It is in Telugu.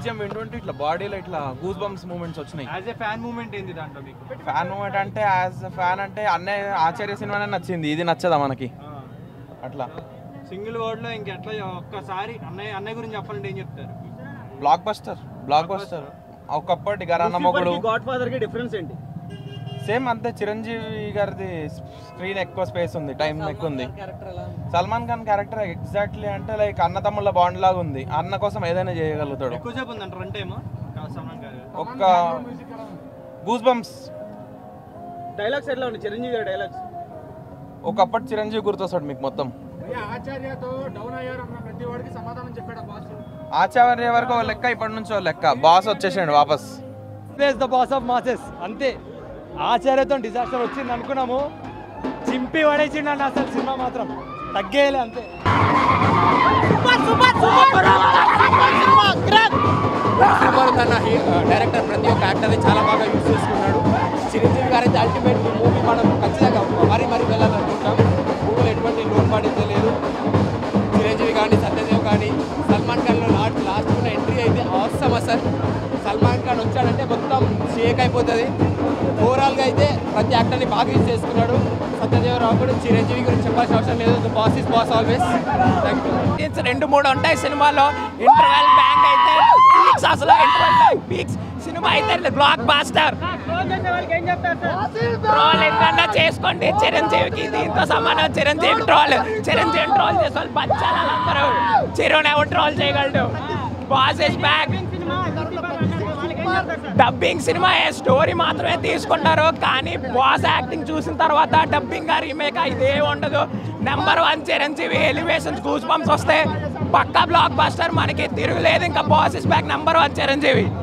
బీజిఎం వింటుంటే ఇట్లా బాడీలో ఇట్లా గూస్ బంప్స్ మూమెంట్స్ వచ్చినాయి. యాజ్ ఎ ఫ్యాన్ మూమెంట్ ఏంది దాంట్లో మీకు? ఫ్యాన్ మూమెంట్ అంటే యాజ్ ఫ్యాన్ అంటే అన్నయ్య ఆచార్య సినిమానే నచ్చింది, ఇది నచ్చదా మనకి అట్లా. సింగిల్ వర్డ్ లో ఇంకెట్లా ఒక్కసారి అన్నయ్య గురించి చెప్పాలంటే ఏం చెప్తారు? బ్లాక్ బస్టర్ ఒకప్పటి గరానా మొగుడు. గాడ్ ఫాదర్ కి డిఫరెన్స్ ఏంటి? సేమ్ అంతే, చిరంజీవి గారిది స్క్రీన్ ఎక్కువ స్పేస్ ఉంది, టైం ఎక్కువ ఉంది. సల్మాన్ ఖాన్ క్యారెక్టర్ ఎగ్జాక్ట్లీ అంటే లైక్ అన్నతమ్ముళ్ళ బాండ్ లాగా ఉంది, అన్న కోసం ఏదైనా చేయగలుగుతాడు. ఒక్క గూస్ బంప్స్ డైలాగ్స్ ఎట్లా ఉంది చిరంజీవి గారి డైలాగ్స్? ఒకప్పటి చిరంజీవి గుర్తొస్తాడు మీకు మొత్తం. ఆచార్య వరకు ఒక లెక్క, ఇప్పటి నుంచి ఒక లెక్క. బాస్ వచ్చేసాడు వాపస్. ద బాస్ ఆఫ్ మాసెస్ అంతే. ఆచార్యతో డిజాస్టర్ వచ్చింది అనుకున్నాము, చింపి పడేసిండు అసలు సినిమా మాత్రం తగ్గేయలే అంతే. డైరెక్టర్ ప్రతి ఒక్క యాక్టర్ని చాలా బాగా యూజ్ చేసుకున్నాడు. చిరంజీవి గారి అల్టిమేట్ మూవీ మనం ఖచ్చితంగా మరీ వెళ్ళాలనుకుంటాం. మూవీలో ఎటువంటి లోటుపాటు లేదు. చిరంజీవి కానీ సత్యదేవ్ కానీ సల్మాన్ ఖాన్లో లాస్ట్ ఉన్న ఎంట్రీ అయితే అవసరం అసలు. సల్మాన్ ఖాన్ వచ్చాడంటే మొత్తం షేక్ అయిపోతుంది. ఓవరాల్గా అయితే ప్రతి యాక్టర్ని బాగా యూజ్ చేసుకున్నాడు. సత్యదేవరావు కూడా చిరంజీవి గురించి చెప్పాల్సిన అవసరం లేదు. Boss is boss always. 2-3 ఉంటాయి సినిమాలో. ఇంటర్వెల్ బ్యాంక్ అయితే అసలు ఇంటర్వెల్ బ్యాంక్ పీక్స్ సినిమా అయితే బ్లాక్ బాస్టర్. ట్రోల్ ఎంతన్నా చేసుకోండి, చిరంజీవికి దీంతో సమానం. చిరంజీవి ట్రోల్ చేసే వాళ్ళు బచ్చాలందరూ. చిరుని ఎవరు ట్రోల్ చేయగలడు? Boss is back. Dubbing cinema story మాత్రమే తీసుకుంటారు, కానీ బాస్ యాక్టింగ్ చూసిన తర్వాత డబ్బింగ్ రీమేక్ ఇదే ఉండదు. Number 1 Chiranjeevi elevations goose bumps వస్తే పక్కా బ్లాక్ బస్టర్, మనకి తిరుగులేదు. ఇంకా boss is back, number 1 Chiranjeevi.